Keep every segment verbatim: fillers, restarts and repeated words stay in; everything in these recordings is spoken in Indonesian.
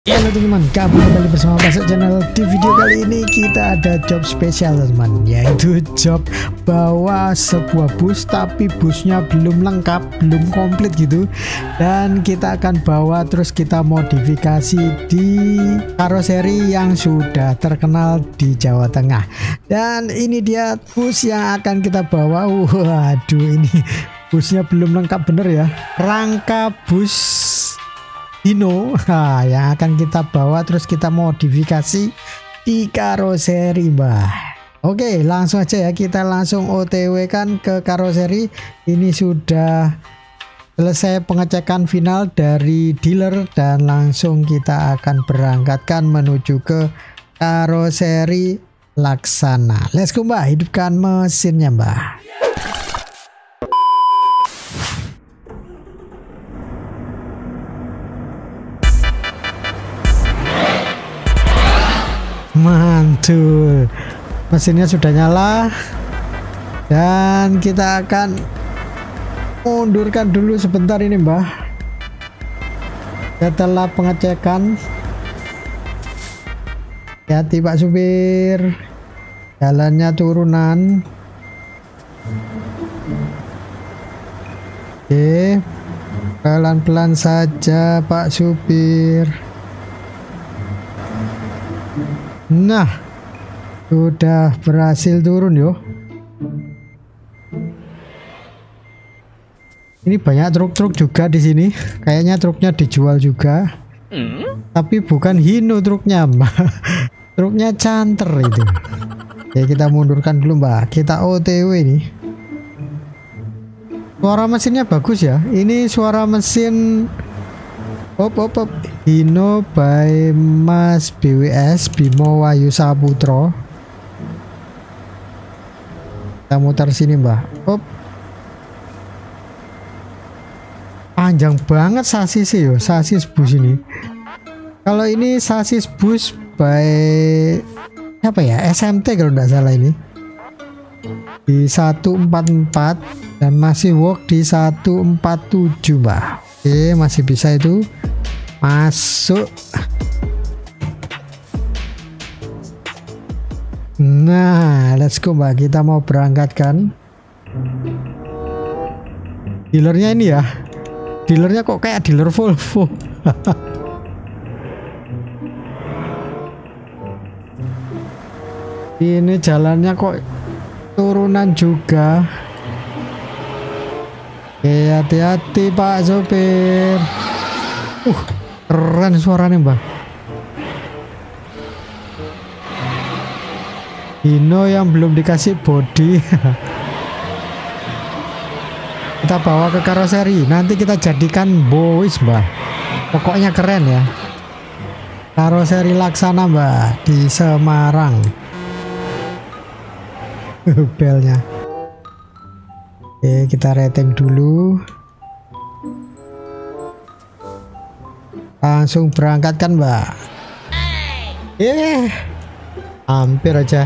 Halo teman-teman, kembali kembali bersama Basok Channel. Di video kali ini kita ada job spesial teman, yaitu job bawa sebuah bus tapi busnya belum lengkap, belum komplit gitu. Dan kita akan bawa terus kita modifikasi di karoseri yang sudah terkenal di Jawa Tengah. Dan ini dia bus yang akan kita bawa. Waduh, ini busnya belum lengkap bener ya. Rangka bus Hino nah, yang akan kita bawa terus kita modifikasi di karoseri, Mbah. Oke, langsung aja ya, kita langsung O T W kan ke karoseri. Ini sudah selesai pengecekan final dari dealer dan langsung kita akan berangkatkan menuju ke karoseri Laksana. Let's go, Mbah, hidupkan mesinnya, Mbah. Mantul, mesinnya sudah nyala dan kita akan mundurkan dulu sebentar ini, Mbah. Setelah pengecekan, hati Pak supir, jalannya turunan. Oke, pelan-pelan saja Pak supir. Nah, sudah berhasil turun yo. Ini banyak truk-truk juga di sini. Kayaknya truknya dijual juga. Mm. Tapi bukan Hino truknya, Mbak. Truknya Canter itu. Oke, kita mundurkan dulu, Mbak. Kita O T W nih. Suara mesinnya bagus ya. Ini suara mesin Op, op, op. Hino by Mas B W S Bimo Wahyu Saputro. Kita muter sini, Mbah. Op. Panjang banget sasisnya yo, sasis bus ini. Kalau ini sasis bus by apa ya, S M T kalau tidak salah ini. Di seratus empat puluh empat dan masih work di seratus empat puluh tujuh, Mbah. Oke, masih bisa itu. Masuk. Nah, let's go, Mbak. Kita mau berangkatkan. Dealernya ini ya. Dealernya kok kayak dealer Volvo. Ini jalannya kok turunan juga. Oke, hati-hati Pak sopir. Uh, keren suaranya, Mbak. Hino yang belum dikasih body. Kita bawa ke karoseri, nanti kita jadikan bois, Mbak. Pokoknya keren ya. Karoseri Laksana, Mbak, di Semarang. Belnya. Oke, kita rating dulu. Langsung berangkat kan, Mbak. Eh, hampir aja.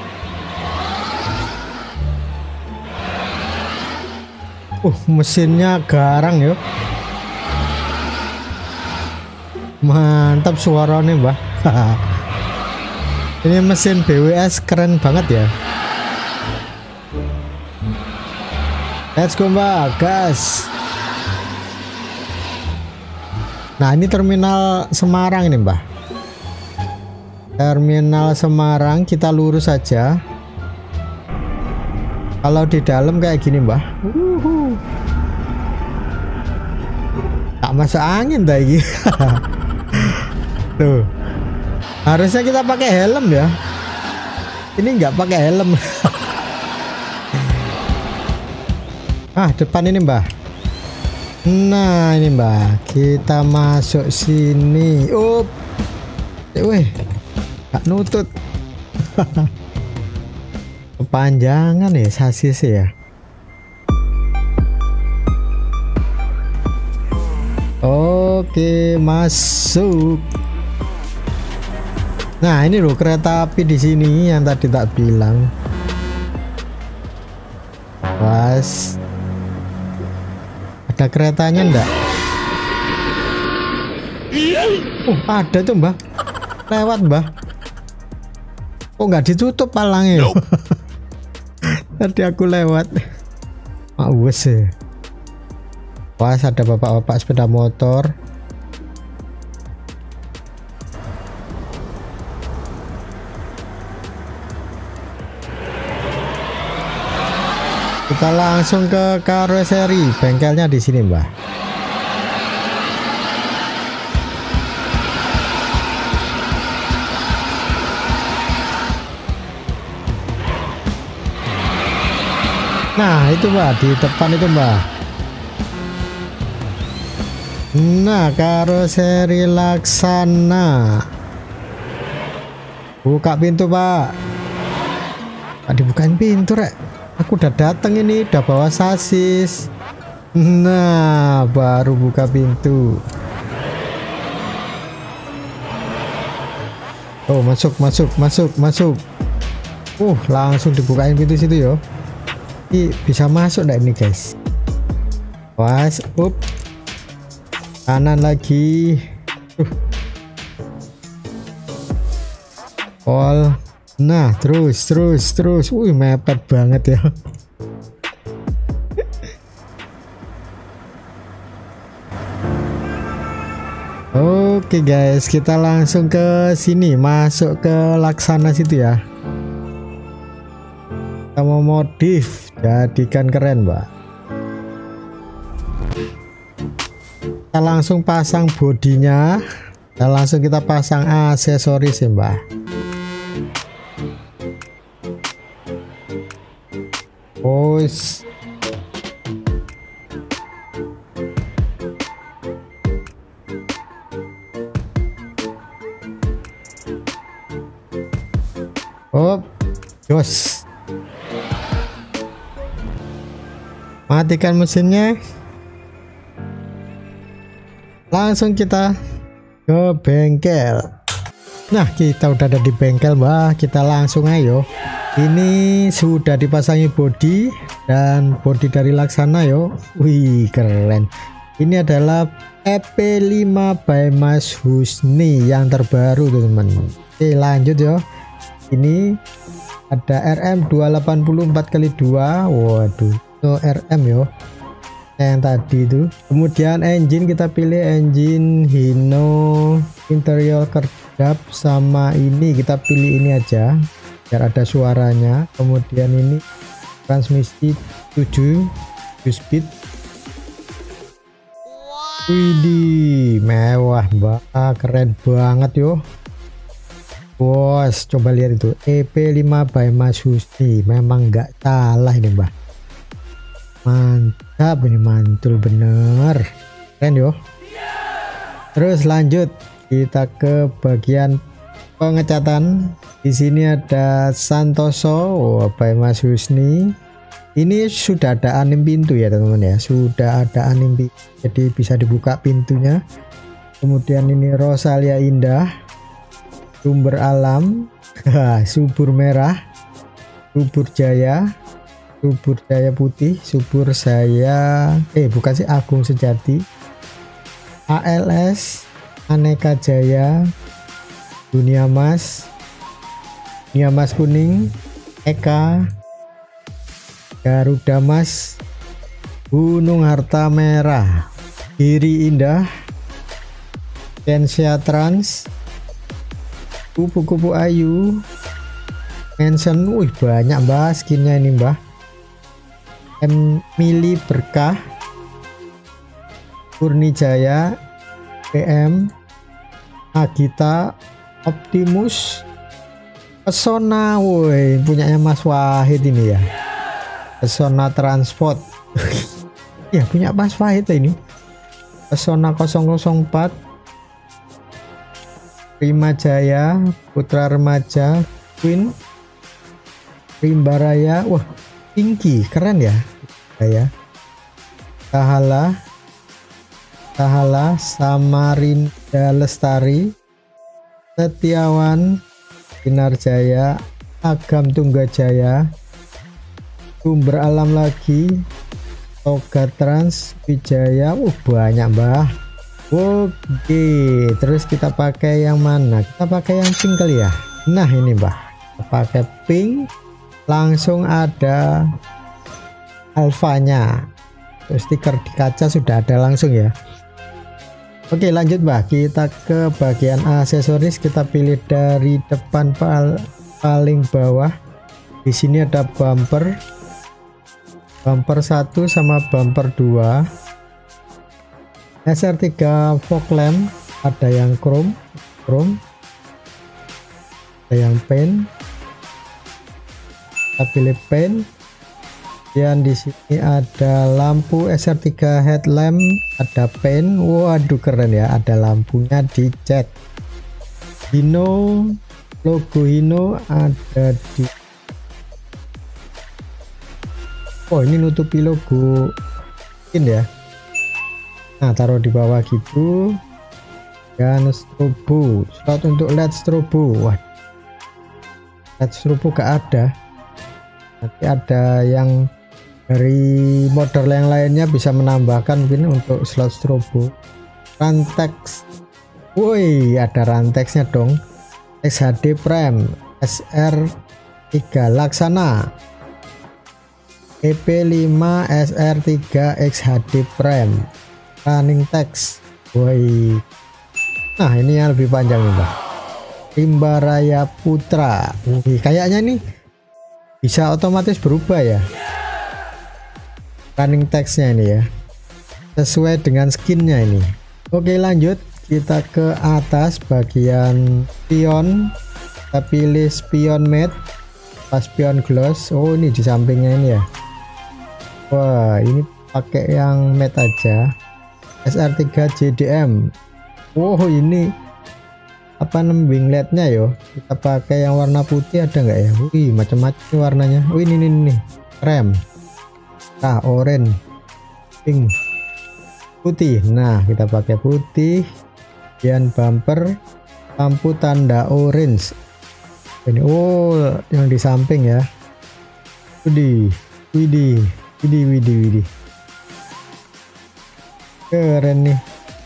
Uh, mesinnya garang yuk. Mantap suaranya, Mbak. Ini mesin B W S keren banget ya. Let's go, Mbak, gas. Nah, ini terminal Semarang ini, Mbah. Terminal Semarang, kita lurus saja. Kalau di dalam kayak gini, Mbah. Uhuh. Tak masuk angin dah ini. Tuh. Harusnya kita pakai helm ya. Ini nggak pakai helm. Ah, depan ini, Mbah. Nah, ini, Mbak, kita masuk sini. Up. Weh, gak nutut. Kepanjangan ya sasis ya. Oke, masuk. Nah, ini loh kereta api di sini yang tadi tak bilang. Pas. Ada keretanya enggak? Uh, ada tuh mbah. Lewat mbah. Kok nggak ditutup palangnya? Nope. Tadi aku lewat. Mak wes ya. Pas ada bapak-bapak sepeda motor. Kita langsung ke karoseri, bengkelnya di sini, Mbah. Nah, itu Mbah, di depan itu, Mbah. Nah, karoseri Laksana. Buka pintu, Pak. Pak, dibukain pintu, Rek. Aku udah dateng ini, udah bawa sasis. Nah, baru buka pintu. Oh, masuk, masuk, masuk, masuk. Uh, langsung dibukain pintu situ yo. Ini bisa masuk enggak ini, guys? Was, up. Kanan lagi. Uh. All. Nah, terus, terus, terus. Wih, mepet banget ya. Oke guys, kita langsung ke sini, masuk ke Laksana situ ya. Kita mau modif, jadikan keren, Mbak. Kita langsung pasang bodinya, dan langsung kita pasang aksesoris ya, Mbak. Bos. Oh, jos. Matikan mesinnya. Langsung kita ke bengkel. Nah, kita udah ada di bengkel, Mbak. Kita langsung ayo. Ini sudah dipasangi bodi dan bodi dari Laksana yo. Wih, keren. Ini adalah E P lima by Mas Husni yang terbaru, teman-teman. Oke, lanjut yo. Ini ada R M dua delapan empat kali dua. Waduh, itu R M yo. Yang tadi itu. Kemudian engine kita pilih engine Hino interior kedap, sama ini kita pilih ini aja biar ada suaranya. Kemudian ini transmisi tujuh speed. Widih, mewah Mbak, keren banget yo. Bos, coba lihat itu E P lima by Mas Husni, memang nggak salah ini Mbak. Mantap, ini mantul bener, keren yo. Terus lanjut kita ke bagian pengecatan. Di sini ada Santoso, oh, by Mas Husni. Ini sudah ada anim pintu ya teman-teman ya, sudah ada anim pintu, jadi bisa dibuka pintunya. Kemudian ini Rosalia Indah, Sumber Alam, Subur Merah, Subur Jaya, Subur Jaya Putih, Subur Saya, eh bukan sih, Agung Sejati, A L S, Aneka Jaya, Dunia Mas, Dunia Mas Kuning, Eka, Garuda Mas, Gunung Harta Merah, Giri Indah, Tensia Trans, Kupu-kupu Ayu, Mansion. Wih, banyak Mbak skinnya ini Mbak. Emily Berkah, Purnijaya, P M, Agita, Optimus, Pesona. Woi, punyanya Mas Wahid ini ya. Pesona Transport. Ya, punya Mas Wahid ini. Pesona nol nol empat, Prima Jaya, Putra Remaja, Queen, Rimbaraya. Wah, Pinky, keren ya. Ya. Tahala, Tahala, Samarinda Lestari, Setiawan, Sinar Jaya, Agam Tunggajaya, Sumber Alam lagi, Toga Trans, Wijaya. Uh, banyak Mbah. Oke, terus kita pakai yang mana? Kita pakai yang pink kali ya. Nah ini Mbah, kita pakai pink, langsung ada alfanya. Terus stiker di kaca sudah ada langsung ya. Oke lanjut Mbah, kita ke bagian aksesoris. Kita pilih dari depan pal paling bawah. Di sini ada bumper, bumper satu sama bumper dua. S R tiga fog lamp, ada yang chrome, chrome, ada yang paint. Kita pilih paint. Dan di sini ada lampu S R tiga headlamp, ada paint. Waduh keren ya, ada lampunya dicat. Hino, logo Hino ada di. Oh ini nutupi logo in ya. Nah taruh di bawah gitu. Dan strobo, slot untuk led strobo. Wah, led strobo gak ada. Nanti ada yang dari model yang lainnya bisa menambahkan mungkin untuk slot strobo. Rantex, woi ada rantexnya dong. X H D Prime, S R tiga Laksana, E P lima S R tiga X H D Prime, running text. Woi, nah ini yang lebih panjang nih Mbak. Rimba Raya Putra. Wih, kayaknya nih bisa otomatis berubah ya running textnya ini ya, sesuai dengan skinnya ini. Oke lanjut, kita ke atas bagian spion. Kita pilih spion matte, pas spion gloss. Oh ini di sampingnya ini ya. Wah ini pakai yang matte aja. S R tiga J D M. Oh ini apa nembing lednya yo. Kita pakai yang warna putih, ada nggak ya? Wih macam-macam warnanya. Oh ini nih nih rem, nah orange, pink, putih. Nah kita pakai putih. Dan bumper lampu tanda orange ini. Oh yang di samping ya. Widih widih widih widih widih, keren nih,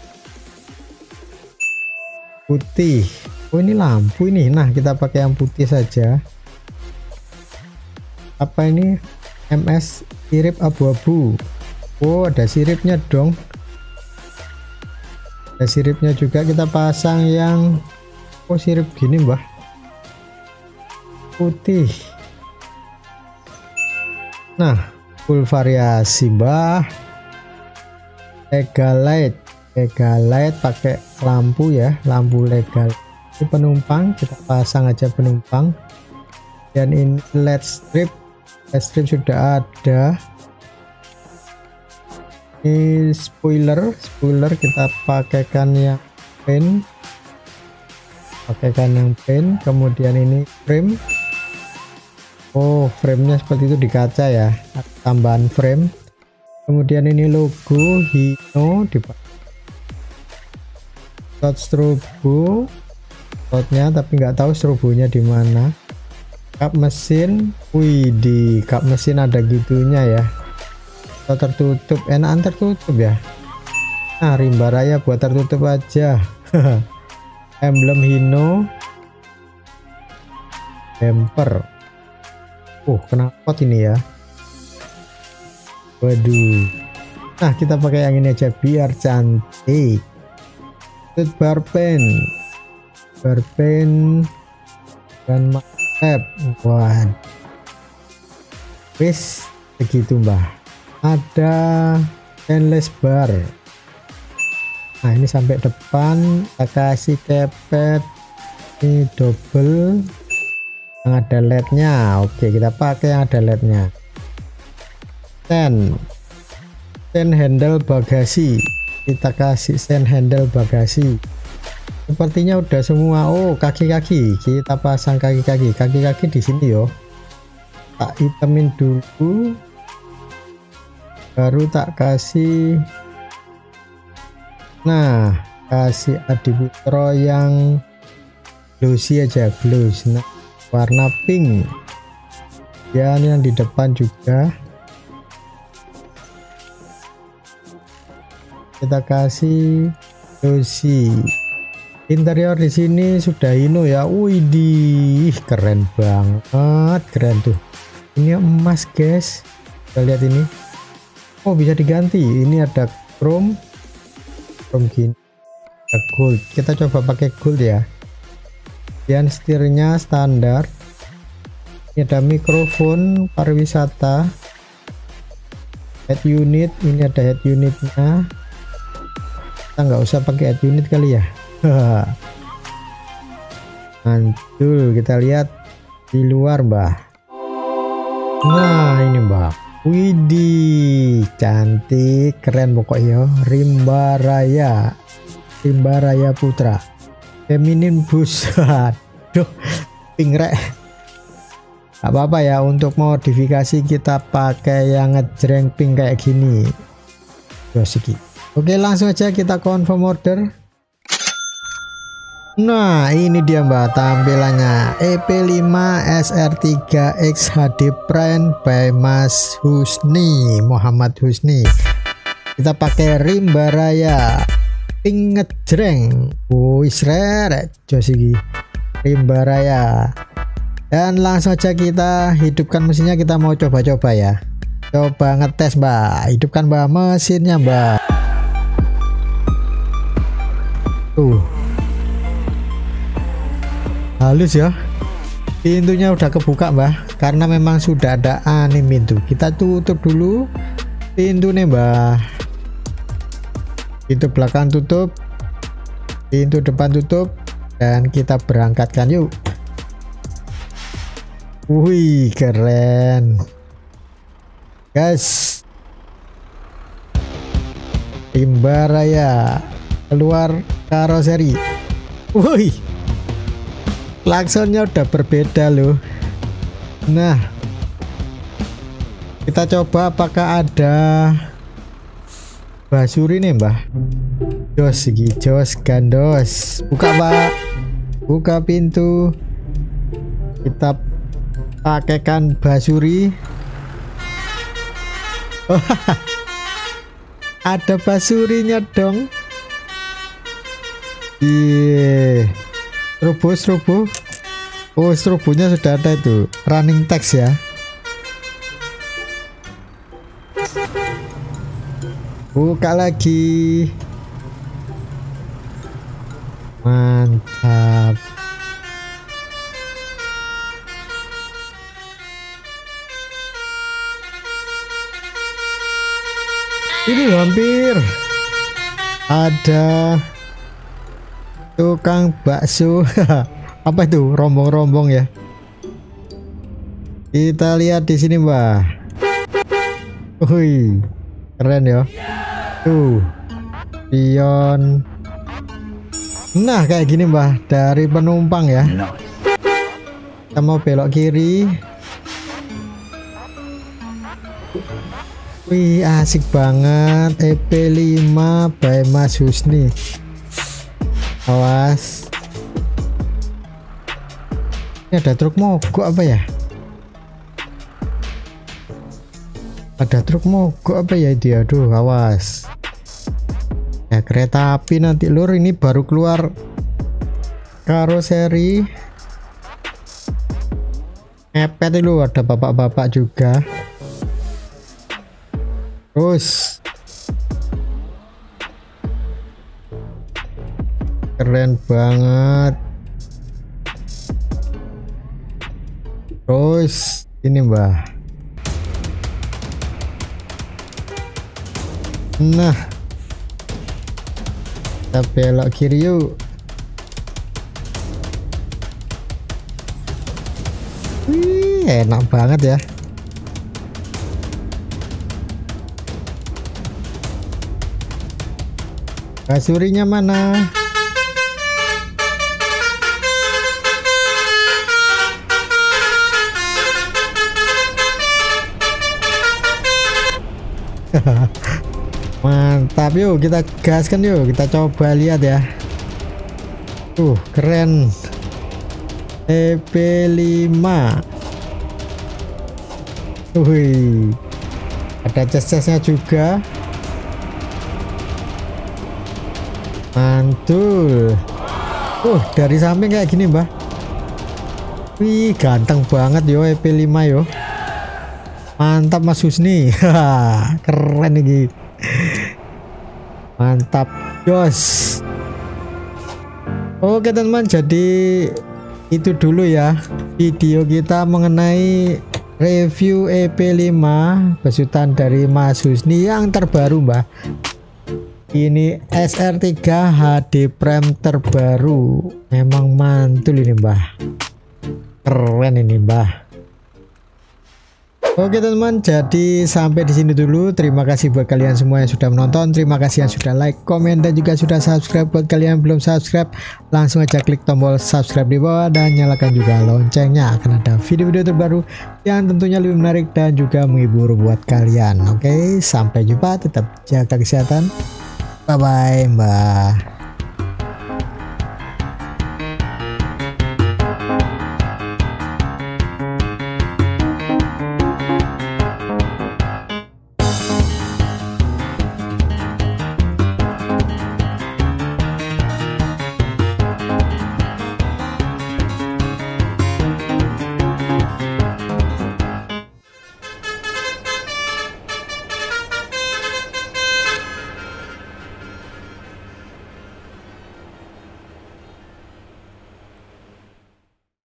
putih. Oh ini lampu ini. Nah kita pakai yang putih saja. Apa ini? M S sirip abu-abu. Oh ada siripnya dong, ada siripnya juga. Kita pasang yang oh sirip gini Mbah, putih. Nah full variasi Mbah. Legal light, legal light pakai lampu ya, lampu legal. Ini penumpang, kita pasang aja penumpang. Dan ini led strip, led strip sudah ada. Ini spoiler, spoiler kita pakaikan yang paint, pakaikan yang paint. Kemudian ini frame. Oh framenya seperti itu di kaca ya, tambahan frame. Kemudian ini logo Hino di slot strobo, slotnya tapi nggak tahu strobonya di mana. Kap mesin, wih di kap mesin ada gitunya ya. Slot tertutup, enakan tertutup ya. Nah rimba raya buat tertutup aja. Emblem Hino, bumper. Oh knalpot ini ya. Waduh. Nah kita pakai yang ini aja biar cantik. Tut bar pen, bar pen dan map. Wah, wis begitu Mbah. Ada stainless bar. Nah ini sampai depan. Kita kasih kepet ini double yang ada lednya. Oke kita pakai yang ada lednya. Stand, stand handle bagasi. Kita kasih stand handle bagasi. Sepertinya udah semua. Oh kaki-kaki, kita pasang kaki-kaki. Kaki-kaki di sini yo. Tak hitamin dulu, baru tak kasih. Nah kasih adiputro yang glossy aja, gloss. Nah warna pink. Dan yang di depan juga kita kasih Yoshi. Interior di sini sudah ino ya. Widih, keren banget, keren tuh. Ini emas guys. Kita lihat ini. Oh, bisa diganti. Ini ada chrome, chrome gini. Ada gold. Kita coba pakai gold ya. Dan setirnya standar. Ini ada mikrofon pariwisata. Head unit. Ini ada head unitnya. Kita nggak usah pakai head unit kali ya. Mantul, kita lihat di luar mbah. Nah ini mbah, widih, cantik, keren pokoknya. Rimba Raya, Rimba Raya Putra, feminin bus. Aduh, pingrek. Gak apa-apa ya, untuk modifikasi kita pakai yang ngejreng pink kayak gini. Terus oke, langsung aja kita confirm order. Nah ini dia mbak tampilannya, E P lima S R tiga X H D Prime by Mas Husni, Muhammad Husni. Kita pakai Rimba Raya pink ngejreng. Wis rere josi Rimba Raya. Dan langsung aja kita hidupkan mesinnya, kita mau coba-coba ya. Coba ngetes mbak, hidupkan mbak mesinnya mbak. Tuh, halus ya, pintunya udah kebuka mbah, karena memang sudah ada anim pintu. Kita tutup dulu pintu nih mbah, pintu belakang tutup, pintu depan tutup, dan kita berangkatkan yuk. Wih keren guys, Rimba Raya keluar karoseri. Wih, klaksonnya udah berbeda loh. Nah, kita coba apakah ada basuri nih mbah. Jos segi jos gandos. Buka mbak, buka pintu. Kita pakaikan basuri. Oh, ada basurinya dong. Iya, strobo strobo. Oh, strobonya sudah ada itu, running text ya. Buka lagi. Mantap. Ini hampir ada tukang bakso. Apa itu, rombong-rombong ya. Kita lihat di sini mbah. Wih, keren ya. Tuh, pion. Nah kayak gini mbah, dari penumpang ya. Kita mau belok kiri. Wih asik banget. E P lima by Mas Husni. Awas, ini ada truk mogok apa ya? Ada truk mogok apa ya dia? Aduh, awas. Ya kereta api nanti lur, ini baru keluar karoseri. Ngepet dulu, ada bapak-bapak juga. Terus keren banget. Terus ini mbah. Nah, kita belok kiri yuk. Wih, enak banget ya. Basurinya mana? Mantap, yuk kita gaskan yuk, kita coba lihat ya. Tuh keren, E P lima. Wih, ada cas-casnya juga. Mantul. Uh, dari samping kayak gini, Mbah. Wih, ganteng banget yo E P lima yo. Mantap Mas Husni. Keren nih. Mantap, jos. Oke teman-teman, jadi itu dulu ya video kita mengenai review E P lima besutan dari Mas Husni yang terbaru, Mbah. Ini S R tiga H D Prime terbaru. Memang mantul ini, Mbah. Keren ini, Mbah. Oke teman-teman, jadi sampai di sini dulu. Terima kasih buat kalian semua yang sudah menonton. Terima kasih yang sudah like, komen, dan juga sudah subscribe. Buat kalian yang belum subscribe, langsung aja klik tombol subscribe di bawah dan nyalakan juga loncengnya, akan ada video-video terbaru yang tentunya lebih menarik dan juga menghibur buat kalian. Oke, sampai jumpa. Tetap jaga kesehatan. Bye bye, Mbah.